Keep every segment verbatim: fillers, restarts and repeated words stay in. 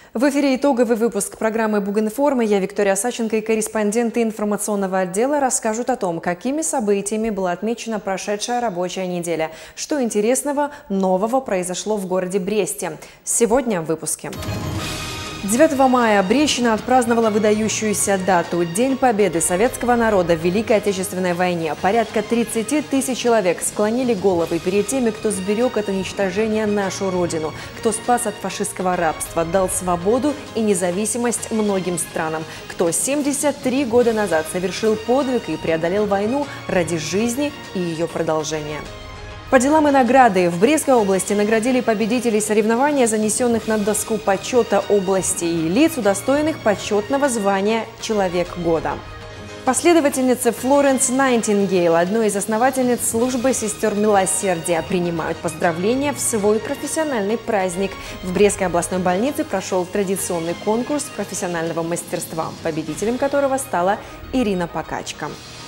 В эфире итоговый выпуск программы «Бугинформ». Я Виктория Саченко и корреспонденты информационного отдела расскажут о том, какими событиями была отмечена прошедшая рабочая неделя, что интересного нового произошло в городе Бресте. Сегодня в выпуске. девятого мая Брещина отпраздновала выдающуюся дату – День Победы советского народа в Великой Отечественной войне. Порядка тридцати тысяч человек склонили головы перед теми, кто сберег от уничтожения нашу Родину, кто спас от фашистского рабства, дал свободу и независимость многим странам, кто семьдесят три года назад совершил подвиг и преодолел войну ради жизни и ее продолжения. По делам и награды в Брестской области наградили победителей соревнования, занесенных на доску почета области, и лиц, удостоенных почетного звания «Человек года». Последовательницы Флоренс Найтингейл, одной из основательниц службы сестер милосердия, принимают поздравления в свой профессиональный праздник. В Брестской областной больнице прошел традиционный конкурс профессионального мастерства, победителем которого стала Ирина Покачка.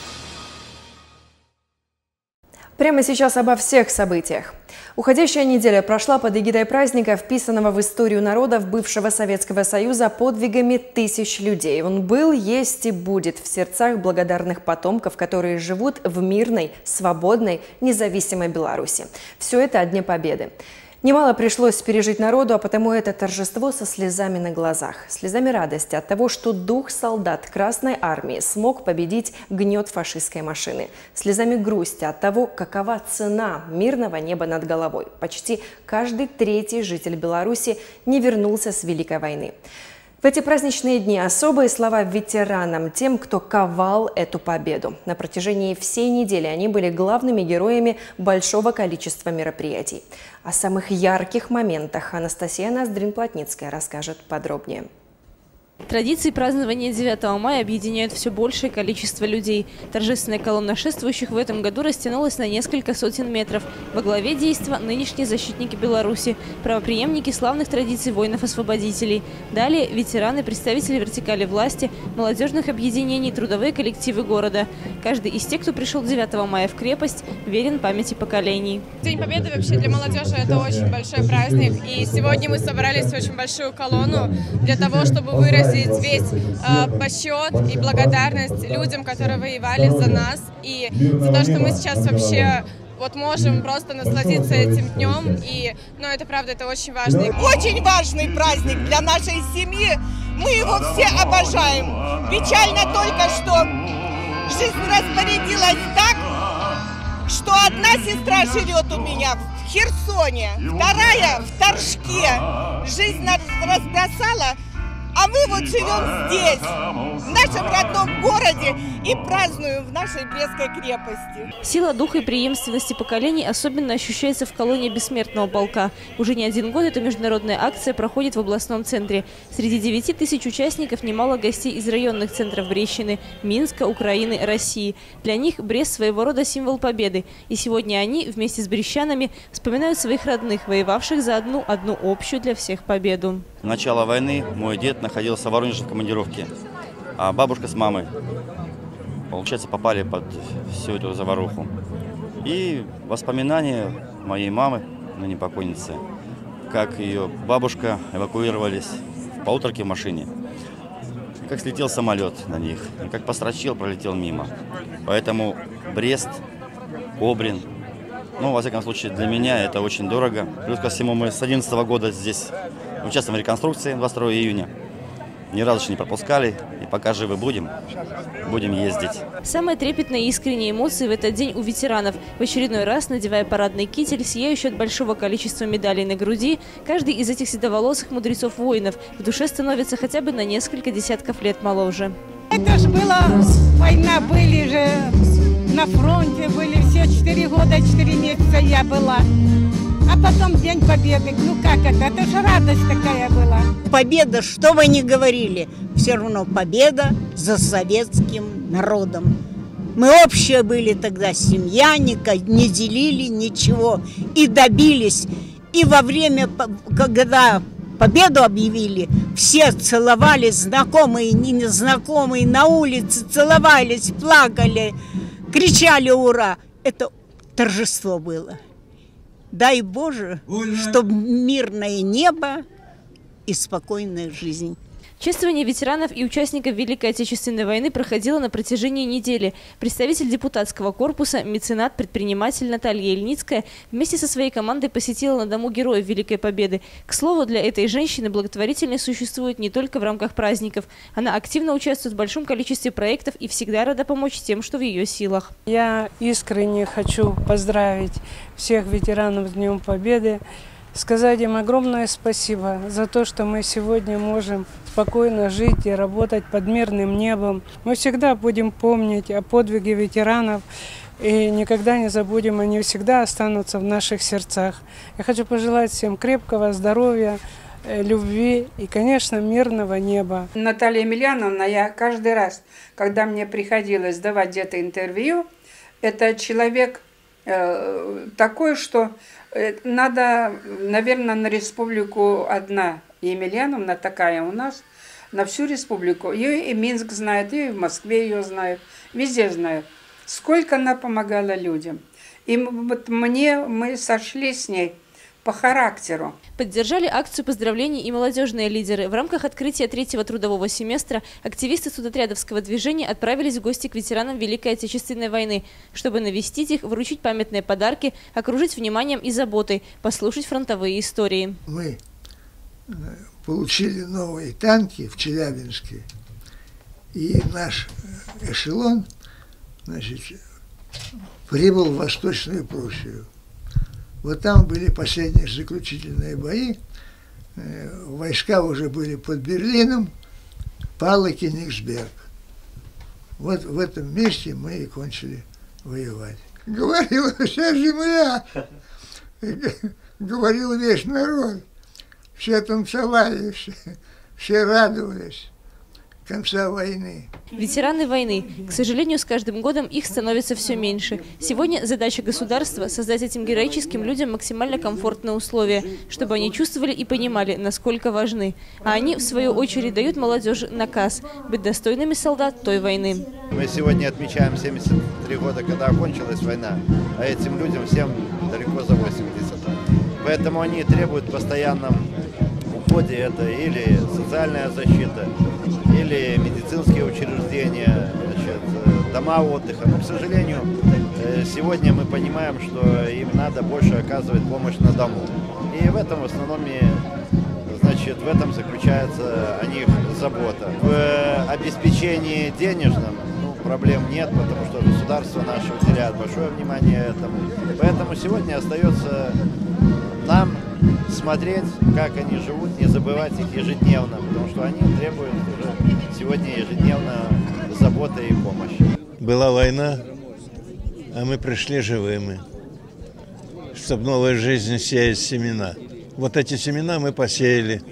Прямо сейчас обо всех событиях. Уходящая неделя прошла под эгидой праздника, вписанного в историю народов бывшего Советского Союза подвигами тысяч людей. Он был, есть и будет в сердцах благодарных потомков, которые живут в мирной, свободной, независимой Беларуси. Все это о Дне Победы. Немало пришлось пережить народу, а потому это торжество со слезами на глазах. Слезами радости от того, что дух солдат Красной Армии смог победить гнет фашистской машины. Слезами грусти от того, какова цена мирного неба над головой. Почти каждый третий житель Беларуси не вернулся с Великой войны. В эти праздничные дни особые слова ветеранам, тем, кто ковал эту победу. На протяжении всей недели они были главными героями большого количества мероприятий. О самых ярких моментах Анастасия Ноздрин-Плотницкая расскажет подробнее. Традиции празднования девятого мая объединяют все большее количество людей. Торжественная колонна шествующих в этом году растянулась на несколько сотен метров. Во главе действа нынешние защитники Беларуси, правопреемники славных традиций воинов-освободителей. Далее ветераны, представители вертикали власти, молодежных объединений, трудовые коллективы города. Каждый из тех, кто пришел девятого мая в крепость, верен памяти поколений. День Победы вообще для молодежи это очень большой праздник. И сегодня мы собрались в очень большую колонну для того, чтобы выразить весь э, почет и благодарность людям, которые воевали за нас, и за то, что мы сейчас вообще вот можем просто насладиться этим днем. И, ну, это правда, это очень важно. Очень важный праздник для нашей семьи. Мы его все обожаем. Печально только, что жизнь распорядилась так, что одна сестра живет у меня в Херсоне, вторая в Торжке. Жизнь нас разбросала. А мы вот живем здесь, в нашем родном городе, и празднуем в нашей Брестской крепости. Сила духа и преемственности поколений особенно ощущается в колонии Бессмертного полка. Уже не один год эта международная акция проходит в областном центре. Среди девяти тысяч участников немало гостей из районных центров Брещины, Минска, Украины, России. Для них Брест своего рода символ победы. И сегодня они вместе с брещанами вспоминают своих родных, воевавших за одну, одну общую для всех победу. В начало войны мой дед находился в Воронеже в командировке, а бабушка с мамой, получается, попали под всю эту заваруху. И воспоминания моей мамы, ныне покойницы, как ее бабушка эвакуировались в полуторке в машине, как слетел самолет на них, и как построчил, пролетел мимо. Поэтому Брест, Обрин, ну, во всяком случае, для меня это очень дорого. Плюс ко всему, мы с две тысячи одиннадцатого года здесь участвуем в реконструкции двадцать второго июня. Ни разу еще не пропускали, и пока живы будем, будем ездить. Самые трепетные и искренние эмоции в этот день у ветеранов. В очередной раз, надевая парадный китель, сияющий от большого количества медалей на груди, каждый из этих седоволосых мудрецов-воинов в душе становится хотя бы на несколько десятков лет моложе. Это ж была война, были же на фронте, были все четыре года, четыре месяца я была. А потом День Победы. Ну как это? Это же радость такая была. Победа, что вы ни говорили, все равно победа за советским народом. Мы общие были тогда, семья, не, не делили ничего и добились. И во время, когда победу объявили, все целовались, знакомые и незнакомые, на улице целовались, плакали, кричали «Ура!». Это торжество было. Дай Боже, чтобы мирное небо и спокойная жизнь. Чествование ветеранов и участников Великой Отечественной войны проходило на протяжении недели. Представитель депутатского корпуса, меценат, предприниматель Наталья Ильницкая вместе со своей командой посетила на Дому героев Великой Победы. К слову, для этой женщины благотворительность существует не только в рамках праздников. Она активно участвует в большом количестве проектов и всегда рада помочь тем, что в ее силах. Я искренне хочу поздравить всех ветеранов с Днем Победы. Сказать им огромное спасибо за то, что мы сегодня можем спокойно жить и работать под мирным небом. Мы всегда будем помнить о подвиге ветеранов и никогда не забудем, они всегда останутся в наших сердцах. Я хочу пожелать всем крепкого здоровья, любви и, конечно, мирного неба. Наталья Емельяновна, я каждый раз, когда мне приходилось давать где-то интервью, это человек э, такой, что надо, наверное, на республику одна Емельяновна такая у нас, на всю республику. Ее и Минск знает, и в Москве ее знают, везде знают. Сколько она помогала людям. И вот мне, мы сошли с ней по характеру. Поддержали акцию поздравлений и молодежные лидеры. В рамках открытия третьего трудового семестра активисты судотрядовского движения отправились в гости к ветеранам Великой Отечественной войны, чтобы навестить их, вручить памятные подарки, окружить вниманием и заботой, послушать фронтовые истории. Мы получили новые танки в Челябинске, и наш эшелон, значит, прибыл в Восточную Пруссию. Вот там были последние заключительные бои, войска уже были под Берлином, пал и Кенигсберг. Вот в этом месте мы и кончили воевать. Говорила вся земля, говорил весь народ, все танцевали, все, все радовались конца войны. Ветераны войны. К сожалению, с каждым годом их становится все меньше. Сегодня задача государства – создать этим героическим людям максимально комфортные условия, чтобы они чувствовали и понимали, насколько важны. А они, в свою очередь, дают молодежи наказ – быть достойными солдат той войны. Мы сегодня отмечаем семьдесят три года, когда окончилась война, а этим людям всем далеко за восемьдесят. Поэтому они требуют постоянном уходе. Это или социальная защита, или медицинские учреждения, значит, дома отдыха. Но, к сожалению, сегодня мы понимаем, что им надо больше оказывать помощь на дому. И в этом в основном, значит, в этом заключается о них забота. В обеспечении денежном ну, проблем нет, потому что государство наше уделяет большое внимание этому. Поэтому сегодня остается нам смотреть, как они живут, не забывать их ежедневно, потому что они требуют уже сегодня ежедневно заботы и помощи. Была война, а мы пришли живыми, чтобы новая жизнь сеять семена. Вот эти семена мы посеяли.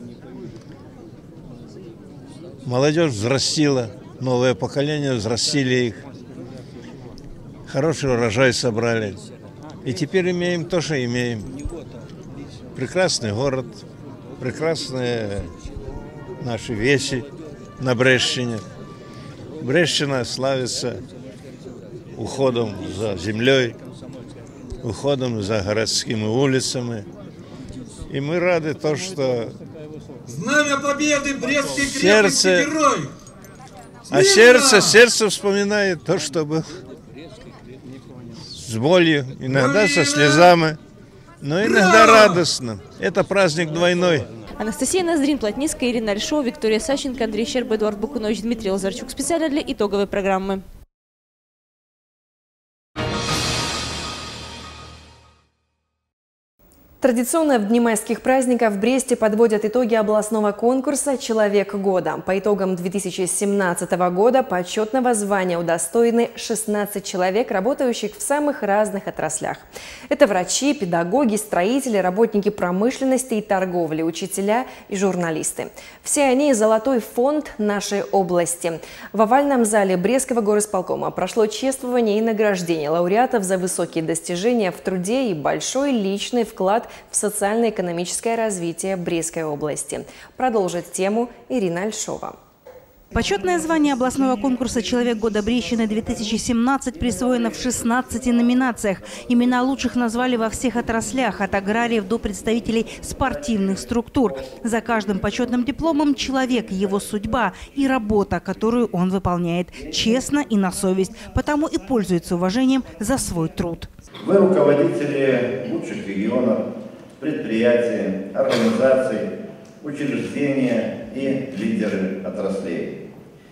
Молодежь взрастила, новое поколение взрастили их. Хороший урожай собрали. И теперь имеем то, что имеем. Прекрасный город, прекрасные наши вещи на Брестщине. Брестщина славится уходом за землей, уходом за городскими улицами. И мы рады то, что Знамя Победы, Брестской крепости, сердце, герой! а сердце, сердце вспоминает то, что было с болью, иногда со слезами. Но иногда радостно. Это праздник двойной. Анастасия Ноздрин, Плотницкая, Ирина Альшова, Виктория Саченко, Андрей Щерба, Эдуард Букунович, Дмитрий Лазарчук. Специально для итоговой программы. Традиционно в дни майских праздников в Бресте подводят итоги областного конкурса «Человек года». По итогам две тысячи семнадцатого года почетного звания удостоены шестнадцать человек, работающих в самых разных отраслях. Это врачи, педагоги, строители, работники промышленности и торговли, учителя и журналисты. Все они – золотой фонд нашей области. В овальном зале Брестского горисполкома прошло чествование и награждение лауреатов за высокие достижения в труде и большой личный вклад в социально-экономическое развитие Брестской области. Продолжит тему Ирина Альшова. Почетное звание областного конкурса «Человек года Брестщины-две тысячи семнадцать» присвоено в шестнадцати номинациях. Имена лучших назвали во всех отраслях, от аграриев до представителей спортивных структур. За каждым почетным дипломом человек, его судьба и работа, которую он выполняет честно и на совесть, потому и пользуется уважением за свой труд. Вы руководители лучших регионов, предприятий, организаций, учреждения и лидеры отраслей.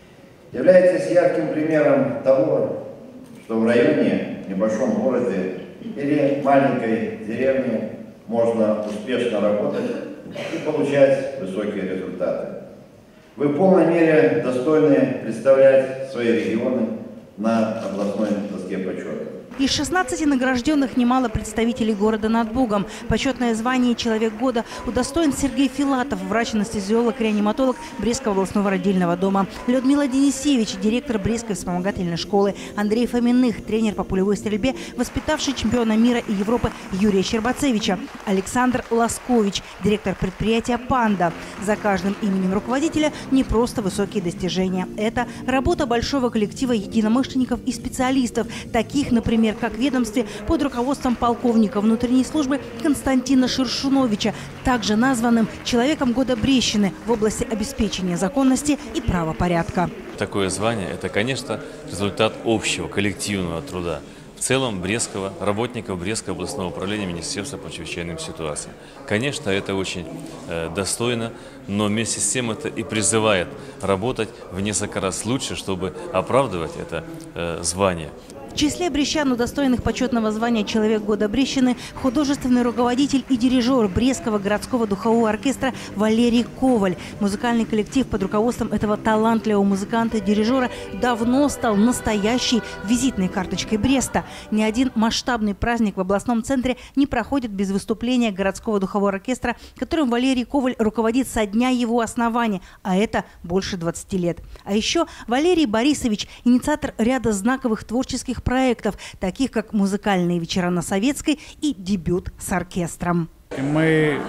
Являетесь ярким примером того, что в районе, небольшом городе или маленькой деревне можно успешно работать и получать высокие результаты. Вы в полной мере достойны представлять свои регионы на областной доске почета. Из шестнадцати награжденных немало представителей города над Бугом. Почетное звание «Человек года» удостоен Сергей Филатов, врач-анестезиолог-реаниматолог Брестского областного родильного дома, Людмила Денисевич, директор Брестской вспомогательной школы, Андрей Фоминых, тренер по пулевой стрельбе, воспитавший чемпиона мира и Европы Юрия Щербацевича, Александр Ласкович, директор предприятия «Панда». За каждым именем руководителя не просто высокие достижения. Это работа большого коллектива единомышленников и специалистов, таких, например, как в ведомстве под руководством полковника внутренней службы Константина Шершуновича, также названным «Человеком года Брестщины» в области обеспечения законности и правопорядка. Такое звание – это, конечно, результат общего коллективного труда в целом Брестского, работников Брестского областного управления Министерства по чрезвычайным ситуациям. Конечно, это очень э, достойно, но вместе с тем это и призывает работать в несколько раз лучше, чтобы оправдывать это э, звание. В числе брестчан, удостоенных почетного звания «Человек года Брестщины», художественный руководитель и дирижер Брестского городского духового оркестра Валерий Коваль. Музыкальный коллектив под руководством этого талантливого музыканта и дирижера давно стал настоящей визитной карточкой Бреста. Ни один масштабный праздник в областном центре не проходит без выступления городского духового оркестра, которым Валерий Коваль руководит со дня его основания, а это больше двадцати лет. А еще Валерий Борисович – инициатор ряда знаковых творческих проектов, таких как музыкальные вечера на Советской и дебют с оркестром. Мы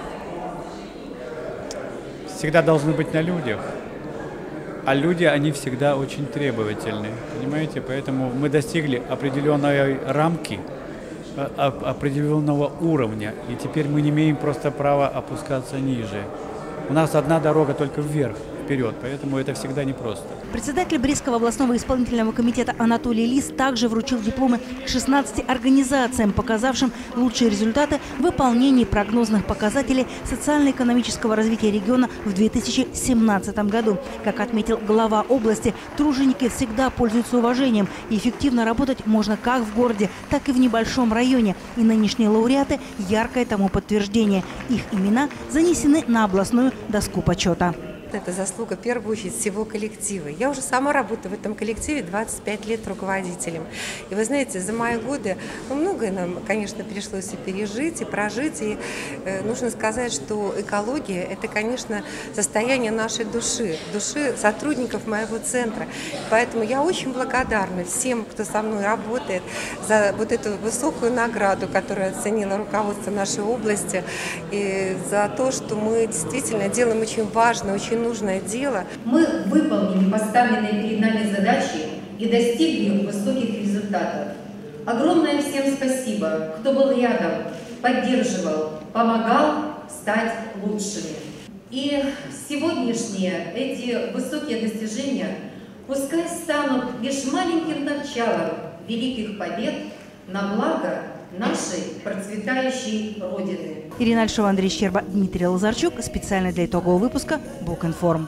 всегда должны быть на людях, а люди, они всегда очень требовательны, понимаете? Поэтому мы достигли определенной рамки, определенного уровня, и теперь мы не имеем просто права опускаться ниже. У нас одна дорога только вверх, вперед, поэтому это всегда непросто. Председатель Брестского областного исполнительного комитета Анатолий Лис также вручил дипломы шестнадцати организациям, показавшим лучшие результаты в выполнении прогнозных показателей социально-экономического развития региона в две тысячи семнадцатом году. Как отметил глава области, труженики всегда пользуются уважением, и эффективно работать можно как в городе, так и в небольшом районе. И нынешние лауреаты – яркое тому подтверждение. Их имена занесены на областную доску почета. Это заслуга, в первую очередь, всего коллектива. Я уже сама работаю в этом коллективе двадцать пять лет руководителем. И вы знаете, за мои годы ну, многое нам, конечно, пришлось и пережить, и прожить. И э, нужно сказать, что экология – это, конечно, состояние нашей души, души сотрудников моего центра. Поэтому я очень благодарна всем, кто со мной работает, за вот эту высокую награду, которую оценило руководство нашей области, и за то, что мы действительно делаем очень важное, очень нужное дело. Мы выполнили поставленные перед нами задачи и достигли высоких результатов. Огромное всем спасибо, кто был рядом, поддерживал, помогал стать лучшими. И сегодняшние эти высокие достижения пускай станут лишь маленьким началом великих побед на благо нашей процветающей Родины. Ирина Альшова, Андрей Щерба, Дмитрий Лазарчук. Специально для итогового выпуска Бугинформ.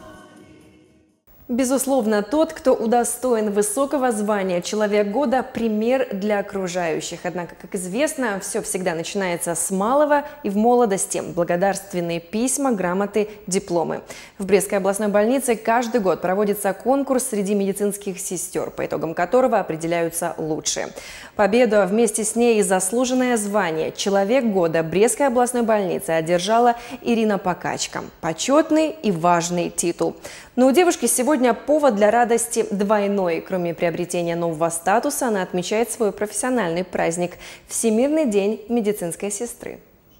Безусловно, тот, кто удостоен высокого звания «Человек года» – пример для окружающих. Однако, как известно, все всегда начинается с малого и в молодости. Благодарственные письма, грамоты, дипломы. В Брестской областной больнице каждый год проводится конкурс среди медицинских сестер, по итогам которого определяются лучшие. Победу, а вместе с ней и заслуженное звание «Человек года» Брестской областной больницы одержала Ирина Покачка. Почетный и важный титул. Но у девушки сегодня повод для радости двойной. Кроме приобретения нового статуса, она отмечает свой профессиональный праздник – Всемирный день медицинской сестры.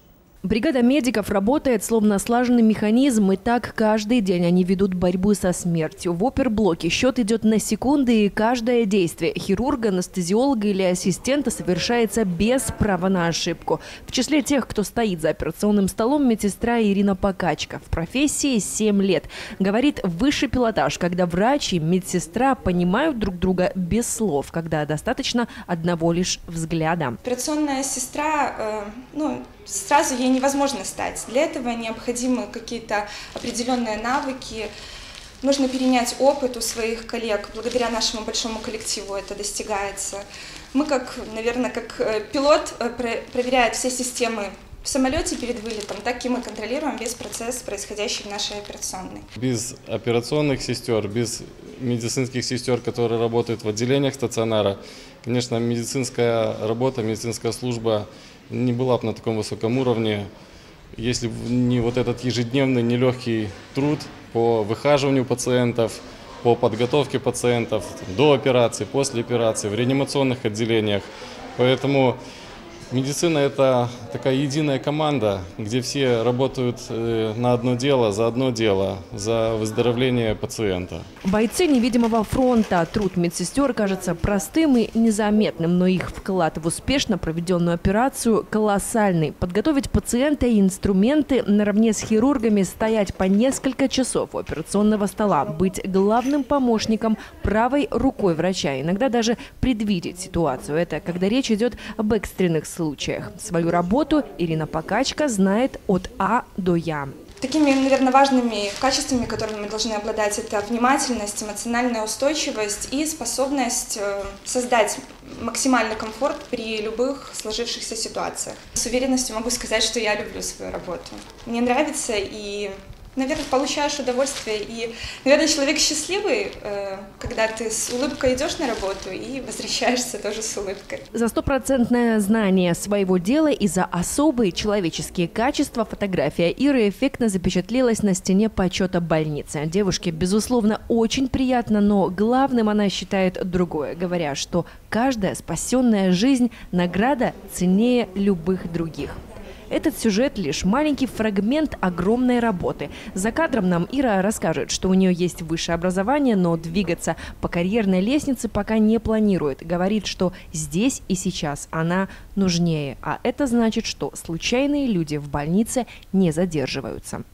Бригада медиков работает словно слаженный механизм, и так каждый день они ведут борьбу со смертью. В оперблоке счет идет на секунды, и каждое действие хирурга, анестезиолога или ассистента совершается без права на ошибку. В числе тех, кто стоит за операционным столом, медсестра Ирина Покачка. В профессии семь лет. Говорит, высший пилотаж, когда врач и медсестра понимают друг друга без слов, когда достаточно одного лишь взгляда. Операционная сестра, э, ну, сразу ей невозможно стать. Для этого необходимы какие-то определенные навыки. Нужно перенять опыт у своих коллег. Благодаря нашему большому коллективу это достигается. Мы, как, наверное, как пилот, проверяет все системы в самолете перед вылетом, так и мы контролируем весь процесс, происходящий в нашей операционной. Без операционных сестер, без медицинских сестер, которые работают в отделениях стационара, конечно, медицинская работа, медицинская служба не была бы на таком высоком уровне, если бы не вот этот ежедневный нелегкий труд по выхаживанию пациентов, по подготовке пациентов до операции, после операции, в реанимационных отделениях. Поэтому медицина – это такая единая команда, где все работают на одно дело, за одно дело, за выздоровление пациента. Бойцы невидимого фронта. Труд медсестер кажется простым и незаметным, но их вклад в успешно проведенную операцию колоссальный. Подготовить пациента и инструменты наравне с хирургами, стоять по несколько часов у операционного стола, быть главным помощником, правой рукой врача, иногда даже предвидеть ситуацию. Это когда речь идет об экстренных случаях. Свою работу Ирина Покачка знает от А до Я. Такими, наверное, важными качествами, которыми мы должны обладать, это внимательность, эмоциональная устойчивость и способность создать максимальный комфорт при любых сложившихся ситуациях. С уверенностью могу сказать, что я люблю свою работу. Мне нравится, и, наверное, получаешь удовольствие. И, наверное, человек счастливый, когда ты с улыбкой идешь на работу и возвращаешься тоже с улыбкой. За стопроцентное знание своего дела и за особые человеческие качества фотография Иры эффектно запечатлелась на стене почета больницы. Девушке, безусловно, очень приятно, но главным она считает другое, говоря, что каждая спасенная жизнь – награда ценнее любых других. Этот сюжет – лишь маленький фрагмент огромной работы. За кадром нам Ира расскажет, что у нее есть высшее образование, но двигаться по карьерной лестнице пока не планирует. Говорит, что здесь и сейчас она нужнее. А это значит, что случайные люди в больнице не задерживаются.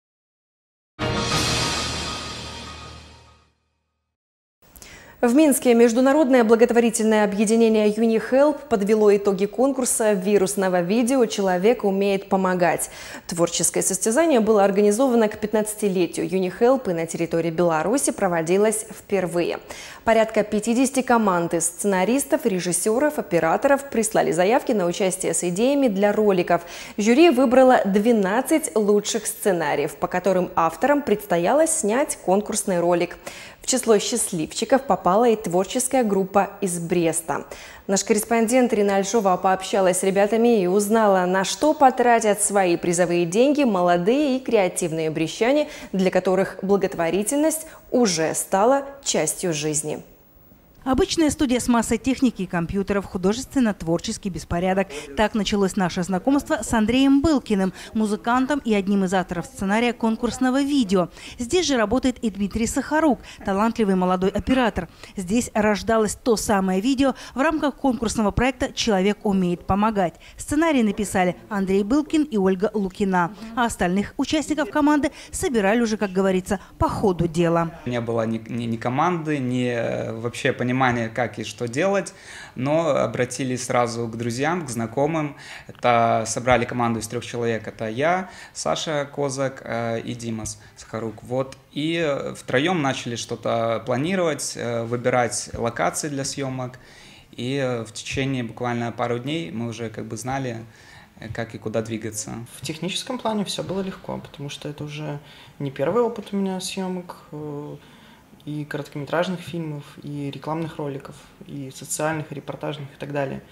В Минске международное благотворительное объединение UniHelp подвело итоги конкурса вирусного видео «Человек умеет помогать». Творческое состязание было организовано к пятнадцатилетию UniHelp и на территории Беларуси проводилось впервые. Порядка пятидесяти команд из сценаристов, режиссеров, операторов прислали заявки на участие с идеями для роликов. Жюри выбрало двенадцать лучших сценариев, по которым авторам предстояло снять конкурсный ролик. В число счастливчиков попала и творческая группа из Бреста. Наш корреспондент Ирина Альшова пообщалась с ребятами и узнала, на что потратят свои призовые деньги молодые и креативные брестчане, для которых благотворительность уже стала частью жизни. Обычная студия с массой техники и компьютеров, художественно-творческий беспорядок. Так началось наше знакомство с Андреем Былкиным, музыкантом и одним из авторов сценария конкурсного видео. Здесь же работает и Дмитрий Сахарук, талантливый молодой оператор. Здесь рождалось то самое видео в рамках конкурсного проекта «Человек умеет помогать». Сценарий написали Андрей Былкин и Ольга Лукина. А остальных участников команды собирали уже, как говорится, по ходу дела. Не было ни, ни, ни команды, ни вообще понимания, понимание, как и что делать, но обратились сразу к друзьям, к знакомым. Это собрали команду из трех человек. Это я, Саша Козак э, и Димас Сахарук. Вот. И втроем начали что-то планировать, э, выбирать локации для съемок. И э, в течение буквально пару дней мы уже как бы знали, как и куда двигаться. В техническом плане все было легко, потому что это уже не первый опыт у меня съемок. Э, и короткометражных фильмов, и рекламных роликов, и социальных, и репортажных, и так далее.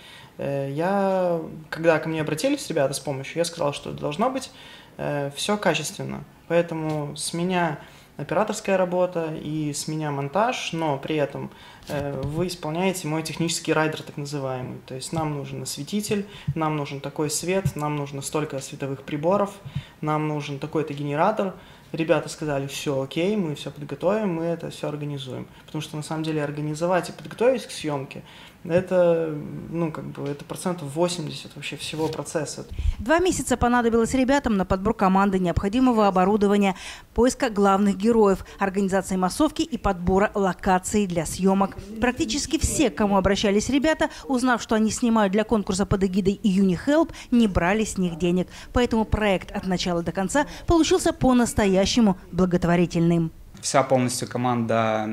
Я, когда ко мне обратились ребята с помощью, я сказал, что должно быть э, все качественно. Поэтому с меня операторская работа и с меня монтаж, но при этом э, вы исполняете мой технический райдер, так называемый. То есть нам нужен осветитель, нам нужен такой свет, нам нужно столько световых приборов, нам нужен такой-то генератор. Ребята сказали, все окей, мы все подготовим, мы это все организуем. Потому что на самом деле организовать и подготовить к съемке, это, ну, как бы, это процентов восемьдесят вообще всего процесса. Два месяца понадобилось ребятам на подбор команды, необходимого оборудования, поиска главных героев, организации массовки и подбора локаций для съемок. Практически все, к кому обращались ребята, узнав, что они снимают для конкурса под эгидой UniHelp, не брали с них денег. Поэтому проект от начала до конца получился по-настоящему благотворительным. Вся полностью команда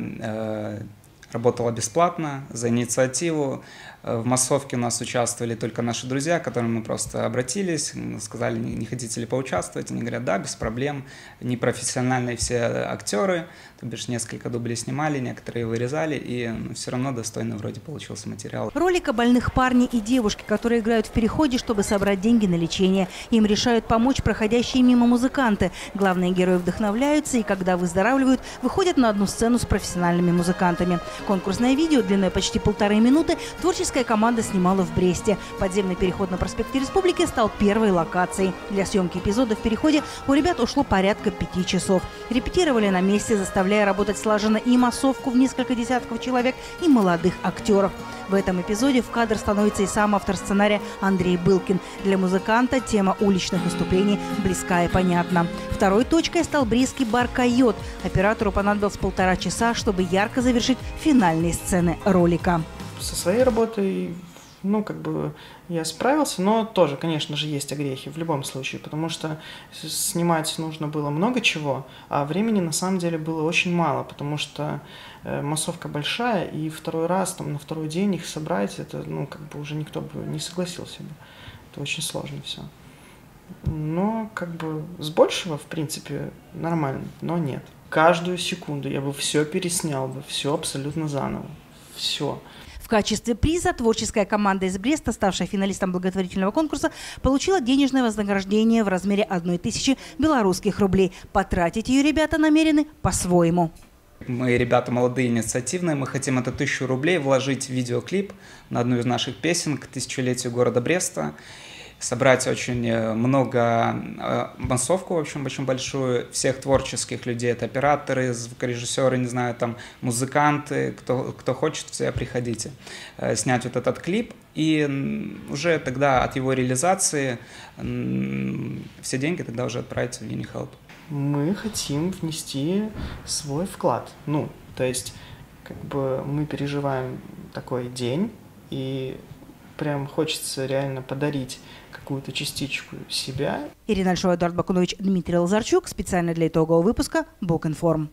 э работала бесплатно, за инициативу. В массовке у нас участвовали только наши друзья, к которым мы просто обратились, сказали, не хотите ли поучаствовать. Они говорят, да, без проблем. Непрофессиональные все актеры, то бишь несколько дублей снимали, некоторые вырезали, и ну, все равно достойно вроде получился материал. Ролик о больных парне и девушке, которые играют в переходе, чтобы собрать деньги на лечение. Им решают помочь проходящие мимо музыканты. Главные герои вдохновляются и, когда выздоравливают, выходят на одну сцену с профессиональными музыкантами. Конкурсное видео длиной почти полторы минуты творческая команда снимала в Бресте. Подземный переход на проспекте Республики стал первой локацией. Для съемки эпизода в переходе у ребят ушло порядка пяти часов. Репетировали на месте, заставляя работать слаженно и массовку в несколько десятков человек, и молодых актеров. В этом эпизоде в кадр становится и сам автор сценария Андрей Былкин. Для музыканта тема уличных выступлений близка и понятна. Второй точкой стал брестский бар «Койот». Оператору понадобилось полтора часа, чтобы ярко завершить финальные сцены ролика. Со своей работой, ну, как бы я справился, но тоже, конечно же, есть огрехи в любом случае, потому что снимать нужно было много чего, а времени на самом деле было очень мало, потому что э, массовка большая, и второй раз, там, на второй день их собрать, это, ну, как бы уже никто бы не согласился бы. Это очень сложно все. Но, как бы, с большего, в принципе, нормально, но нет. Каждую секунду я бы все переснял бы, все абсолютно заново, все. В качестве приза творческая команда из Бреста, ставшая финалистом благотворительного конкурса, получила денежное вознаграждение в размере одной тысячи белорусских рублей. Потратить ее ребята намерены по-своему. Мы ребята молодые, инициативные. Мы хотим эту тысячу рублей вложить в видеоклип на одну из наших песен к тысячелетию города Бреста. Собрать очень много, массовку, в общем, очень большую, всех творческих людей, это операторы, звукорежиссеры, не знаю, там, музыканты, кто, кто хочет, все приходите. Снять вот этот клип, и уже тогда от его реализации все деньги тогда уже отправить в UniHelp. Мы хотим внести свой вклад, ну, то есть, как бы мы переживаем такой день, и прям хочется реально подарить какую-то частичку себя. Ирина Альшова, Эдуард Бакунович, Дмитрий Лазарчук. Специально для итогового выпуска Бугинформ.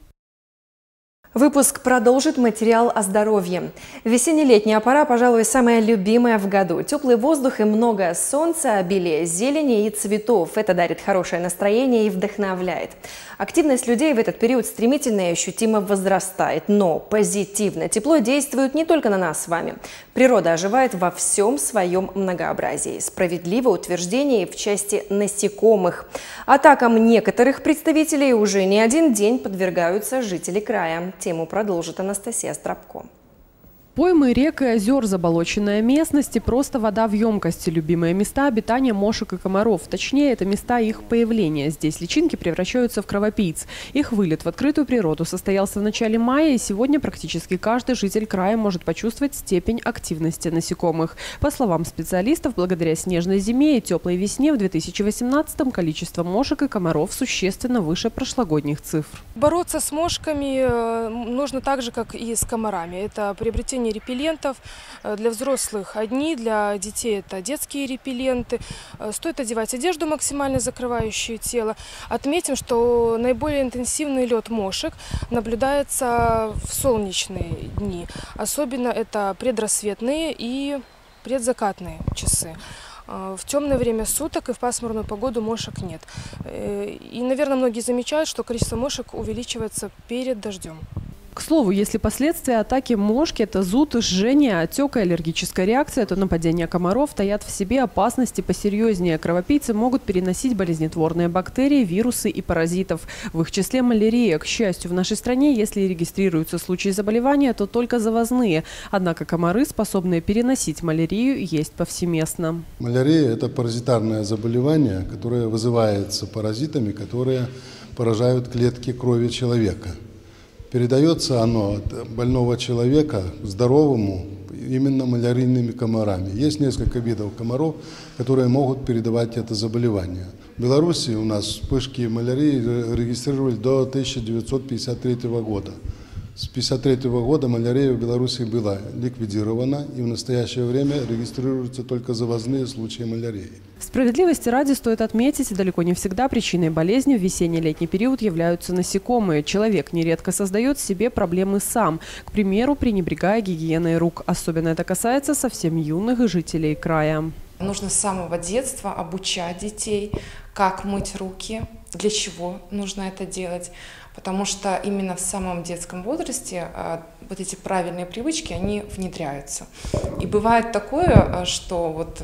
Выпуск продолжит материал о здоровье. Весенне-летняя пора, пожалуй, самая любимая в году. Теплый воздух и много солнца, обилие зелени и цветов. Это дарит хорошее настроение и вдохновляет. Активность людей в этот период стремительно и ощутимо возрастает. Но позитивно. Тепло действует не только на нас с вами. Природа оживает во всем своем многообразии. Справедливо утверждение в части насекомых. Атакам некоторых представителей уже не один день подвергаются жители края. Тему продолжит Анастасия Стропко. Поймы, рек и озер, заболоченная местность и просто вода в емкости – любимые места обитания мошек и комаров. Точнее, это места их появления. Здесь личинки превращаются в кровопийц. Их вылет в открытую природу состоялся в начале мая, и сегодня практически каждый житель края может почувствовать степень активности насекомых. По словам специалистов, благодаря снежной зиме и теплой весне в две тысячи восемнадцатом количество мошек и комаров существенно выше прошлогодних цифр. Бороться с мошками нужно так же, как и с комарами. Это приобретение репеллентов. Для взрослых одни, для детей это детские репелленты. Стоит одевать одежду, максимально закрывающую тело. Отметим, что наиболее интенсивный лед мошек наблюдается в солнечные дни. Особенно это предрассветные и предзакатные часы. В темное время суток и в пасмурную погоду мошек нет. И, наверное, многие замечают, что количество мошек увеличивается перед дождем. К слову, если последствия атаки мошки – это зуд, жжение, отек и аллергическая реакция, то нападения комаров таят в себе опасности посерьезнее. Кровопийцы могут переносить болезнетворные бактерии, вирусы и паразитов. В их числе малярия. К счастью, в нашей стране, если регистрируются случаи заболевания, то только завозные. Однако комары, способные переносить малярию, есть повсеместно. Малярия – это паразитарное заболевание, которое вызывается паразитами, которые поражают клетки крови человека. Передается оно от больного человека здоровому именно малярийными комарами. Есть несколько видов комаров, которые могут передавать это заболевание. В Беларуси у нас вспышки малярии регистрировали до тысяча девятьсот пятьдесят третьего года. С тысяча девятьсот пятьдесят третьего года малярия в Беларуси была ликвидирована, и в настоящее время регистрируются только завозные случаи малярии. Справедливости ради стоит отметить, далеко не всегда причиной болезни в весенне-летний период являются насекомые. Человек нередко создает себе проблемы сам, к примеру, пренебрегая гигиеной рук. Особенно это касается совсем юных жителей края. Нужно с самого детства обучать детей, как мыть руки, для чего нужно это делать. Потому что именно в самом детском возрасте вот эти правильные привычки, они внедряются. И бывает такое, что вот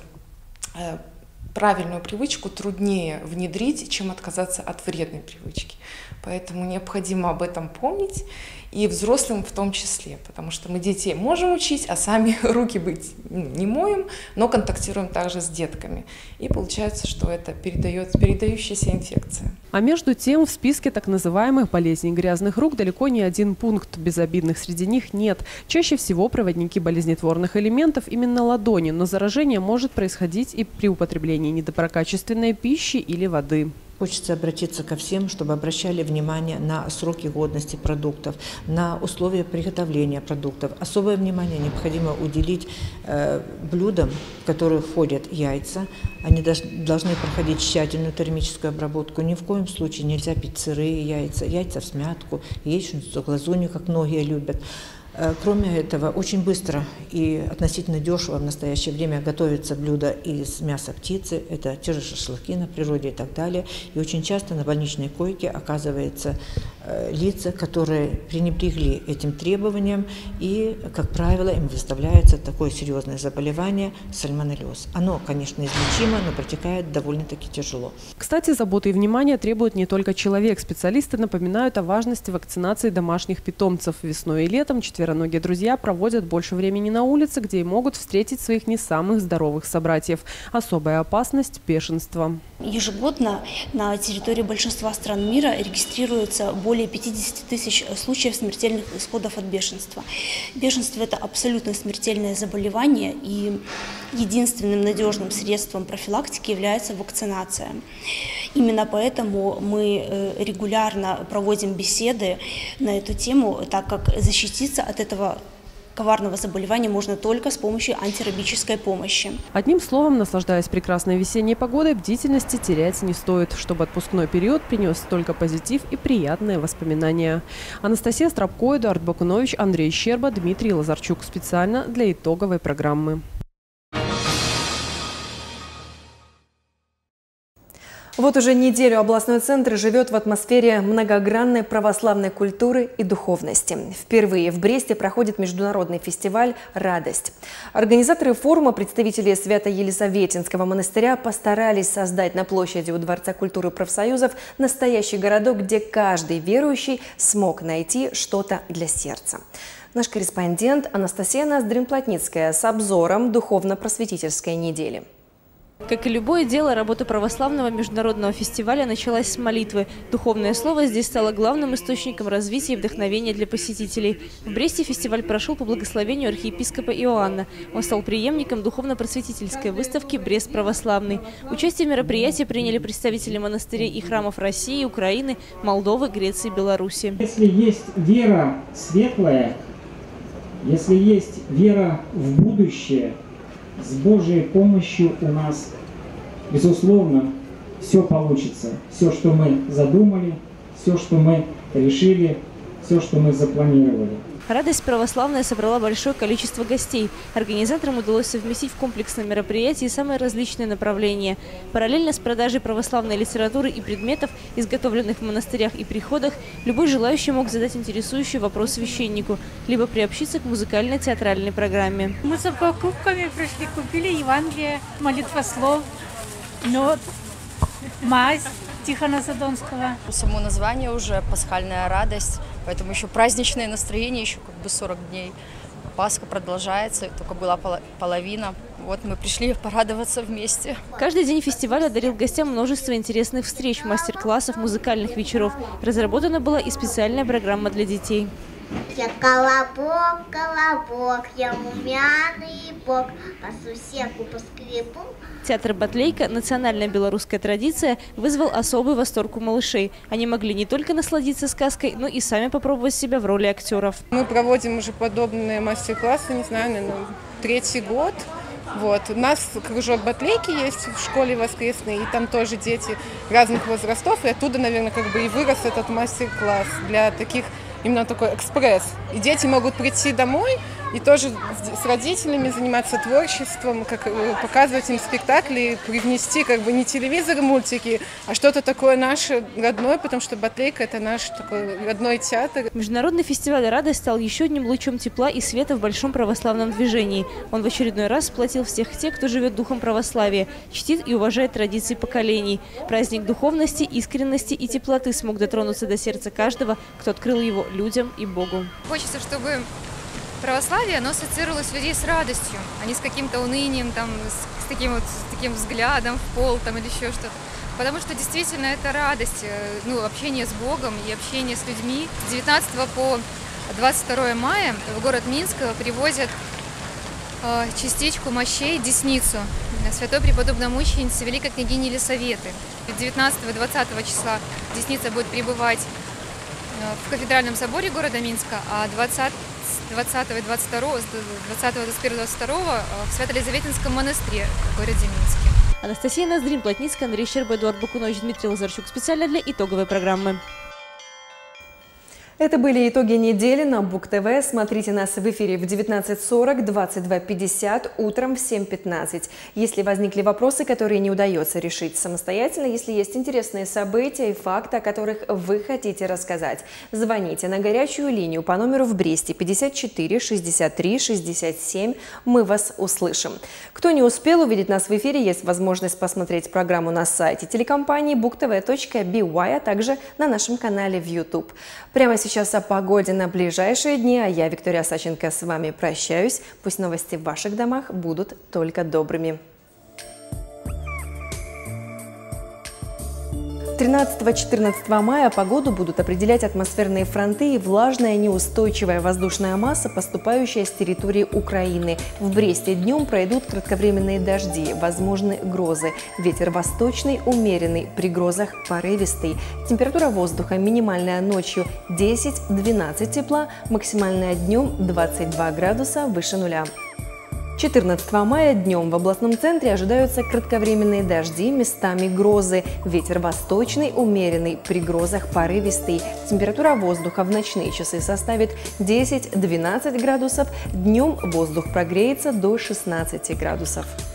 правильную привычку труднее внедрить, чем отказаться от вредной привычки. Поэтому необходимо об этом помнить, и взрослым в том числе, потому что мы детей можем учить, а сами руки быть не моем, но контактируем также с детками. И получается, что это передается, передающаяся инфекция. А между тем в списке так называемых болезней грязных рук далеко не один пункт. Безобидных среди них нет. Чаще всего проводники болезнетворных элементов именно ладони, но заражение может происходить и при употреблении недоброкачественной пищи или воды. Хочется обратиться ко всем, чтобы обращали внимание на сроки годности продуктов, на условия приготовления продуктов. Особое внимание необходимо уделить э, блюдам, в которые входят яйца. Они должны проходить тщательную термическую обработку. Ни в коем случае нельзя пить сырые яйца, яйца в смятку, яичницу, глазунью, как многие любят. Кроме этого, очень быстро и относительно дешево в настоящее время готовятся блюда из мяса птицы, это те же шашлыки на природе и так далее. И очень часто на больничной койке оказываются э, лица, которые пренебрегли этим требованиям, и, как правило, им выставляется такое серьезное заболевание – сальмонеллез. Оно, конечно, излечимо, но протекает довольно-таки тяжело. Кстати, заботы и внимания требует не только человек. Специалисты напоминают о важности вакцинации домашних питомцев. Весной и летом четвероногие друзья проводят больше времени на улице, где и могут встретить своих не самых здоровых собратьев. Особая опасность – бешенство. Ежегодно на территории большинства стран мира регистрируется более пятидесяти тысяч случаев смертельных исходов от бешенства. Бешенство – это абсолютно смертельное заболевание, и единственным надежным средством профилактики является вакцинация. Именно поэтому мы регулярно проводим беседы на эту тему, так как защититься от этого коварного заболевания можно только с помощью антирабической помощи. Одним словом, наслаждаясь прекрасной весенней погодой, бдительности терять не стоит, чтобы отпускной период принес только позитив и приятные воспоминания. Анастасия Страбко, Эдуард Бакунович, Андрей Щерба, Дмитрий Лазарчук. Специально для итоговой программы. Вот уже неделю областной центр живет в атмосфере многогранной православной культуры и духовности. Впервые в Бресте проходит международный фестиваль «Радость». Организаторы форума, представители Свято-Елизаветинского монастыря, постарались создать на площади у Дворца культуры профсоюзов настоящий городок, где каждый верующий смог найти что-то для сердца. Наш корреспондент Анастасия Ноздрин-Плотницкая с обзором духовно-просветительской недели. Как и любое дело, работа православного международного фестиваля началась с молитвы. Духовное слово здесь стало главным источником развития и вдохновения для посетителей. В Бресте фестиваль прошел по благословению архиепископа Иоанна. Он стал преемником духовно-просветительской выставки «Брест православный». Участие в мероприятии приняли представители монастырей и храмов России, Украины, Молдовы, Греции и Беларуси. Если есть вера светлая, если есть вера в будущее, с Божьей помощью у нас, безусловно, все получится. Все, что мы задумали, все, что мы решили, все, что мы запланировали. Радость православная собрала большое количество гостей. Организаторам удалось совместить в комплексном мероприятии самые различные направления. Параллельно с продажей православной литературы и предметов, изготовленных в монастырях и приходах, любой желающий мог задать интересующий вопрос священнику, либо приобщиться к музыкально-театральной программе. Мы за покупками пришли, купили Евангелие, молитвослов, мед, мазь Тихона Задонского. Само название уже «Пасхальная радость», поэтому еще праздничное настроение, еще как бы сорок дней. Пасха продолжается, только была половина. Вот мы пришли порадоваться вместе. Каждый день фестиваля дарил гостям множество интересных встреч, мастер-классов, музыкальных вечеров. Разработана была и специальная программа для детей. Я колобок, колобок, я румяный бог, по сусеку, по скрипу. Театр «Батлейка», национальная белорусская традиция, вызвал особый восторг у малышей. Они могли не только насладиться сказкой, но и сами попробовать себя в роли актеров. Мы проводим уже подобные мастер-классы, не знаю, наверное, третий год. Вот. У нас кружок «Батлейки» есть в школе воскресной, и там тоже дети разных возрастов, и оттуда, наверное, как бы и вырос этот мастер-класс для таких, именно такой экспресс. И дети могут прийти домой и тоже с родителями заниматься творчеством, как показывать им спектакли, привнести как бы не телевизор и мультики, а что-то такое наше родное, потому что «Батлейка» — это наш такой родной театр. Международный фестиваль «Радость» стал еще одним лучом тепла и света в большом православном движении. Он в очередной раз сплотил всех тех, кто живет духом православия, чтит и уважает традиции поколений. Праздник духовности, искренности и теплоты смог дотронуться до сердца каждого, кто открыл его людям и Богу. Хочется, чтобы православие, оно ассоциировалось у людей с радостью, а не с каким-то унынием, там, с, с, таким вот, с таким взглядом в пол там, или еще что-то. Потому что действительно это радость, ну, общение с Богом и общение с людьми. С девятнадцатого по двадцать второе мая в город Минск привозят э, частичку мощей Десницу святой преподобной мученицы Великой княгини Елисаветы. девятнадцатого и двадцатого числа Десница будет пребывать в кафедральном соборе города Минска, а двадцатого и двадцать второго, двадцатого, двадцать первого, двадцать второго в Свято-Елизаветинском монастыре в городе Минске. Анастасия Ноздрин, Плотницкая, Андрей Щерба, Эдуард Бакунович, Дмитрий Лазарчук. Специально для итоговой программы. Это были итоги недели на БугТВ. Смотрите нас в эфире в девятнадцать сорок, двадцать два пятьдесят, утром в семь пятнадцать. Если возникли вопросы, которые не удается решить самостоятельно, если есть интересные события и факты, о которых вы хотите рассказать, звоните на горячую линию по номеру в Бресте пятьдесят четыре шестьдесят три шестьдесят семь. Мы вас услышим. Кто не успел увидеть нас в эфире, есть возможность посмотреть программу на сайте телекомпании буг тэ вэ точка би уай, а также на нашем канале в YouTube. Прямо сейчас Сейчас о погоде на ближайшие дни, а я, Виктория Саченко, с вами прощаюсь. Пусть новости в ваших домах будут только добрыми. тринадцатого-четырнадцатого мая погоду будут определять атмосферные фронты и влажная неустойчивая воздушная масса, поступающая с территории Украины. В Бресте днем пройдут кратковременные дожди, возможны грозы. Ветер восточный, умеренный, при грозах порывистый. Температура воздуха минимальная ночью десять-двенадцать тепла, максимальная днем двадцать два градуса выше нуля. четырнадцатого мая днем в областном центре ожидаются кратковременные дожди, местами грозы. Ветер восточный, умеренный, при грозах порывистый. Температура воздуха в ночные часы составит десять-двенадцать градусов, днем воздух прогреется до шестнадцати градусов.